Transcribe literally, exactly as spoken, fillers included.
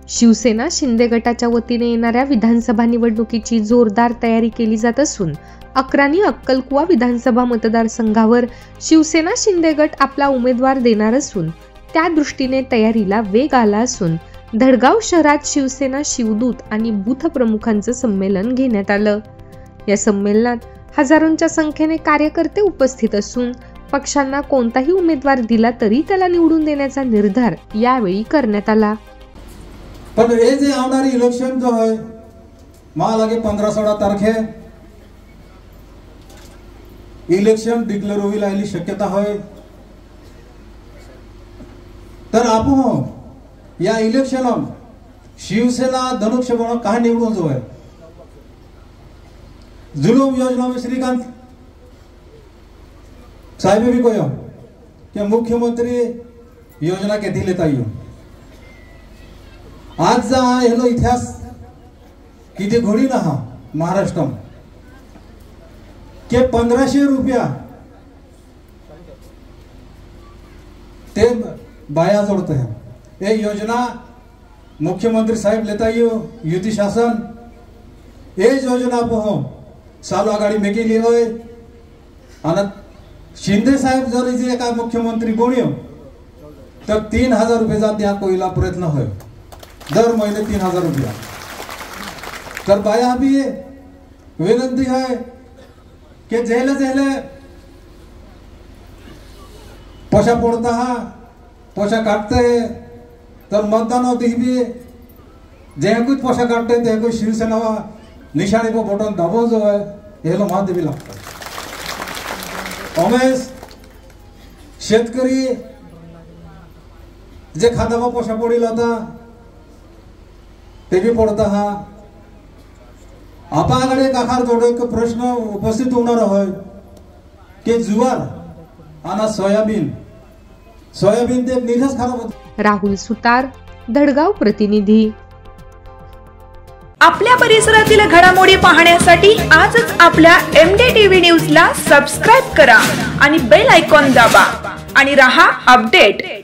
शिवसेना शिंदे गटाच्या वतीने येणाऱ्या विधानसभा निवडणुकीची जोरदार तयारी केली जात असून अक्राणी अक्कलकुवा विधानसभा मतदारसंघावर शिवसेना शिंदे गट आपला उमेदवार देणार असून त्या दृष्टीने तयारीला वेग आला असून धडगाव शहरात शिवसेना शिवदूत आणि बूथ प्रमुखांचं संमेलन घेण्यात आलं। या संमेलनात हजारोंच्या संख्येने कार्यकर्ते उपस्थित असून पक्षांना कोणताही उमेदवार दिला तरी त्याला निवडून देण्याचा निर्धार यावेळी करण्यात आला। पण हे जे आवणारी इलेक्शन जो आहे मा लागे पंधरा सोळा तारखे इलेक्शन डिक्लेअर होईल आली शक्यता होय। तर आपण या इलेक्शन शिवसेना धनुष्यबाण का निवडून जो है जुलूम योजना में श्रीकांत साहेब भी कोई कि मुख्यमंत्री योजना के दिले ताई आज जा हेलो इतिहास किती घोडी ना हा महाराष्ट्र के पंधराशे रुपया ते बाया जोड़ते हैं। ये योजना मुख्यमंत्री साहेब लेता ही युति शासन ये योजना पहो साल आगाड़ी में केली होय आणि शिंदे साहेब जर जे का मुख्यमंत्री बोनियो तर तीन हजार रुपये जा द्या कोईला प्रयत्न होय दर महीने तीन हजार रुपया। तर बाया भी विनंती है कि जेले जेले पोषा पड़ता है पोषा काटते तर मतदान होती भी जे कुछ पोषा काटते ते कुछ शिवसेना निशाणी को बटन दाबो जो है हे लो मात भी लागतं। उमेश शेतकरी जे खातामा पोषा पडिल होता ते भी पडता हा आपल्याकडे काखार जोडो एक प्रश्न उपस्थित होणार होय की जुवार आणि सोयाबीन सोयाबीन ते निरस खराब होत। राहुल सुतार, धडगाव प्रतिनिधी। आपल्या परिसरातील घडामोडी पाहण्यासाठी आजच आपल्या एम डी टीव्ही न्यूज ला सबस्क्राइब करा आणि बेल आयकॉन दाबा आणि रहा अपडेट।